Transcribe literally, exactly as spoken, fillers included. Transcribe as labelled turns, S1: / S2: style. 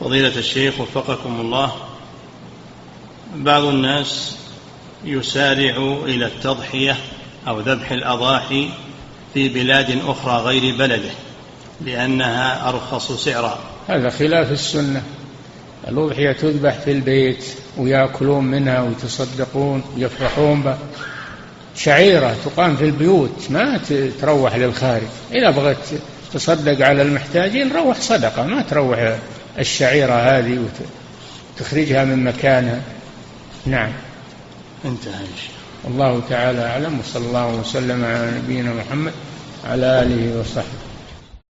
S1: فضيلة الشيخ وفقكم الله، بعض الناس يسارع إلى التضحية أو ذبح الأضاحي في بلاد أخرى غير بلده لأنها أرخص سعرا.
S2: هذا خلاف السنة. الأضحية تذبح في البيت ويأكلون منها ويتصدقون ويفرحون بها، شعيرة تقام في البيوت، ما تروح للخارج. إذا بغيت تصدق على المحتاجين روح صدقة، ما تروح الشعيرة هذه وتخرجها من مكانها. نعم.
S1: انتهى.
S2: الله تعالى أعلم، وصلى الله وسلم على نبينا محمد على آله وصحبه.